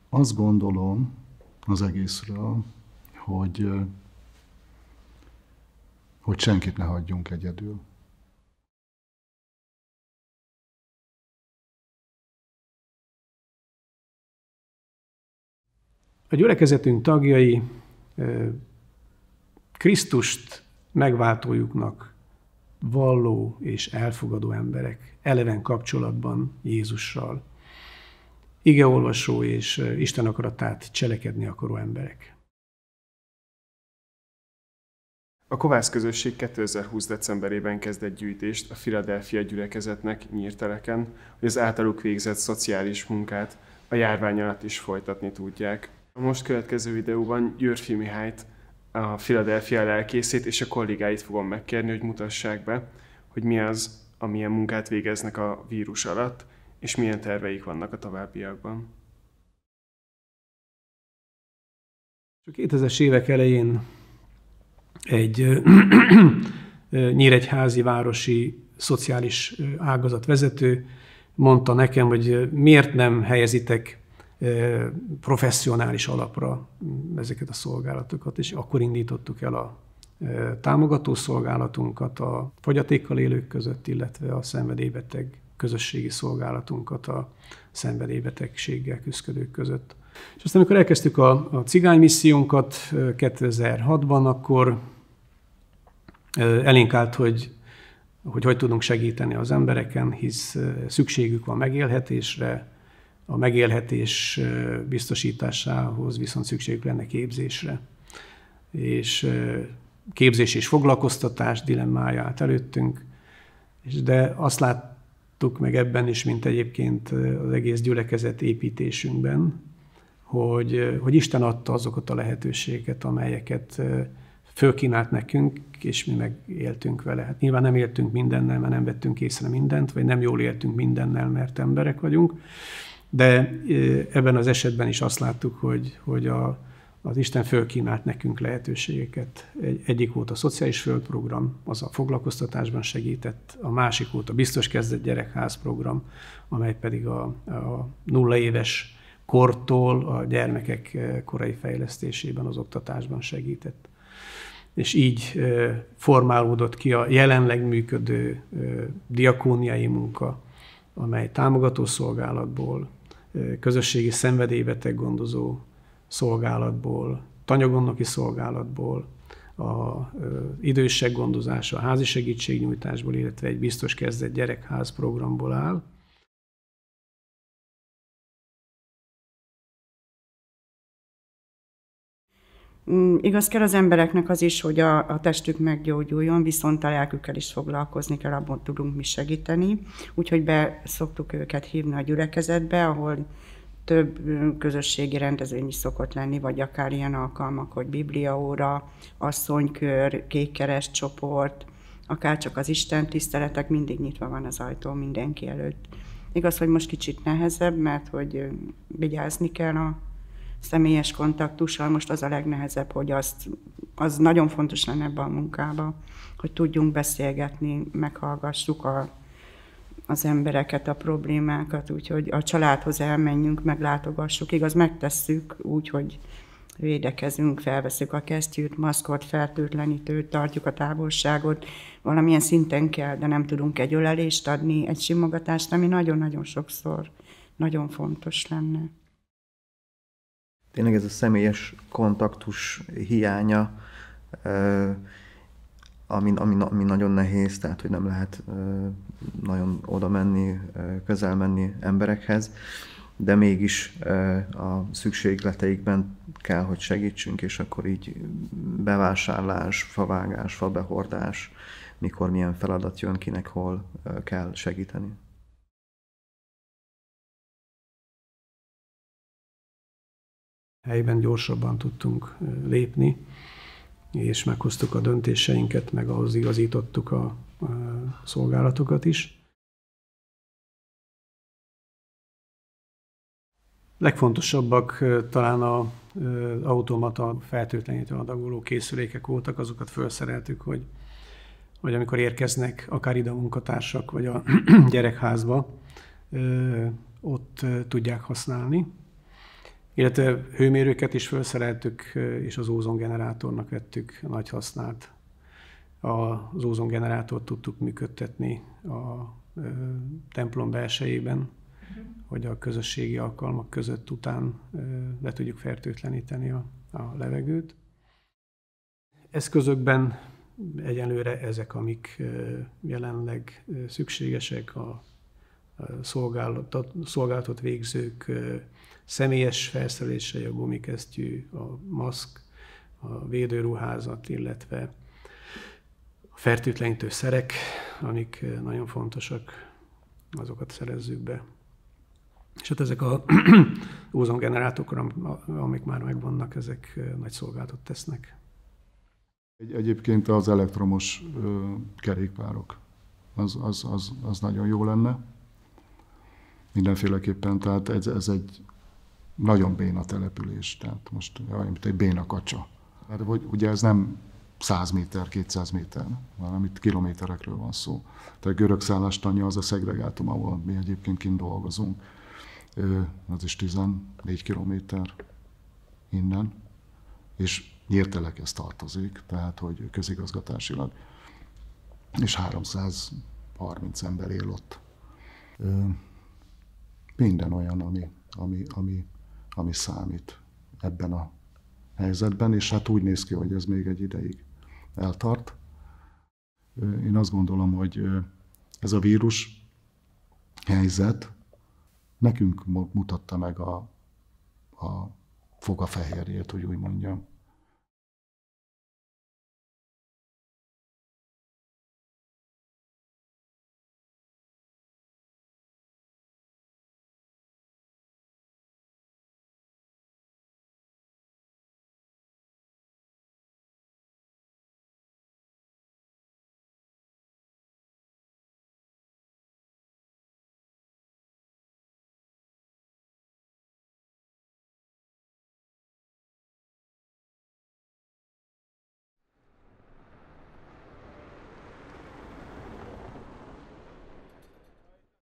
Azt gondolom az egészről, hogy senkit ne hagyjunk egyedül. A gyülekezetünk tagjai Krisztust megváltójuknak valló és elfogadó emberek, eleven kapcsolatban Jézussal, igeolvasó és Isten akaratát cselekedni akaró emberek. A Kovász közösség 2020. decemberében kezdett gyűjtést a Philadelphia gyülekezetnek nyírteleken, hogy az általuk végzett szociális munkát a járvány alatt is folytatni tudják. A most következő videóban Györffy Mihályt, a Philadelphia lelkészét és a kollégáit fogom megkérni, hogy mutassák be, hogy mi az, amilyen munkát végeznek a vírus alatt, és milyen terveik vannak a továbbiakban. A 2000-es évek elején egy nyíregyházi városi szociális ágazatvezető mondta nekem, hogy miért nem helyezitek professzionális alapra ezeket a szolgálatokat, és akkor indítottuk el a támogató szolgálatunkat a fogyatékkal élők között, illetve a szenvedélybeteg közösségi szolgálatunkat a szenvedélybetegséggel küzdködők között. És aztán, amikor elkezdtük a cigány missziónkat 2006-ban, akkor elénk állt, hogy tudunk segíteni az embereken, hisz szükségük van megélhetésre, a megélhetés biztosításához viszont szükségük lenne képzésre. És képzés és foglalkoztatás dilemmája állt előttünk, de azt láttuk meg ebben is, mint egyébként az egész gyülekezet építésünkben, hogy Isten adta azokat a lehetőségeket, amelyeket fölkínált nekünk, és mi meg éltünk vele. Hát nyilván nem éltünk mindennel, mert nem vettünk észre mindent, vagy nem jól éltünk mindennel, mert emberek vagyunk, de ebben az esetben is azt láttuk, hogy az Isten fölkínált nekünk lehetőségeket. Egyik volt a szociális földprogram, az a foglalkoztatásban segített, a másik volt a biztos kezdett gyerekház program, amely pedig a 0 éves kortól a gyermekek korai fejlesztésében, az oktatásban segített. És így formálódott ki a jelenleg működő diakóniai munka, amely támogató szolgálatból, közösségi szenvedélybeteg gondozó szolgálatból, tanyagonnoki szolgálatból, az idősek gondozása, a házi segítségnyújtásból, illetve egy biztos kezdett gyerekház programból áll. Igaz, kell az embereknek az is, hogy a testük meggyógyuljon, viszont a lelkükkel is foglalkozni kell, abban tudunk mi segíteni. Úgyhogy be szoktuk őket hívni a gyülekezetbe, ahol több közösségi rendezvény is szokott lenni, vagy akár ilyen alkalmak, hogy bibliaóra, asszonykör, kékkereszt csoport, akár csak az Isten tiszteletek, mindig nyitva van az ajtó mindenki előtt. Igaz, hogy most kicsit nehezebb, mert hogy vigyázni kell a személyes kontaktussal, most az a legnehezebb, hogy az nagyon fontos lenne ebben a munkában, hogy tudjunk beszélgetni, meghallgassuk az embereket, a problémákat, úgyhogy a családhoz elmenjünk, meglátogassuk. Igaz, megtesszük úgy, hogy védekezünk, felveszünk a kesztyűt, maszkot, fertőtlenítőt, tartjuk a távolságot. Valamilyen szinten kell, de nem tudunk egy ölelést adni, egy simogatást, ami nagyon-nagyon sokszor nagyon fontos lenne. Tényleg ez a személyes kontaktus hiánya, ami nagyon nehéz, tehát hogy nem lehet nagyon oda menni, közel menni emberekhez, de mégis a szükségleteikben kell, hogy segítsünk, és akkor így bevásárlás, favágás, fabehordás, mikor milyen feladat jön, kinek hol kell segíteni. Helyben gyorsabban tudtunk lépni, és meghoztuk a döntéseinket, meg ahhoz igazítottuk a szolgálatokat is. Legfontosabbak talán az automata fertőtlenítő adagoló készülékek voltak, azokat felszereltük, hogy amikor érkeznek akár ide a munkatársak, vagy a gyerekházba, ott tudják használni. Illetve hőmérőket is felszereltük, és az ózongenerátornak vettük nagy hasznát. Az ózongenerátort tudtuk működtetni a templom belsejében, hogy a közösségi alkalmak között után le tudjuk fertőtleníteni a levegőt. Eszközökben egyelőre ezek, amik jelenleg szükségesek, a szolgálatot végzők személyes felszerelései, a gumikesztyű, a maszk, a védőruházat, illetve a fertőtlenítő szerek, amik nagyon fontosak, azokat szerezzük be. És hát ezek az ózongenerátorok, amik már megvannak, ezek nagy szolgálatot tesznek. Egyébként az elektromos kerékpárok, az nagyon jó lenne. Mindenféleképpen, tehát ez egy nagyon béna település, tehát most olyan, mint egy béna kacsa. Hát, ugye ez nem 100 méter, 200 méter, hanem itt kilométerekről van szó. Tehát Görögszállástanya az a szegregátum, ahol mi egyébként kint dolgozunk. Az is 14 kilométer innen, és Nyírtelekhez tartozik, tehát hogy közigazgatásilag, és 330 ember él ott. Minden olyan, ami számít ebben a helyzetben, és hát úgy néz ki, hogy ez még egy ideig eltart. Én azt gondolom, hogy ez a vírus helyzet nekünk mutatta meg a fogafehérjét, hogy úgy mondjam.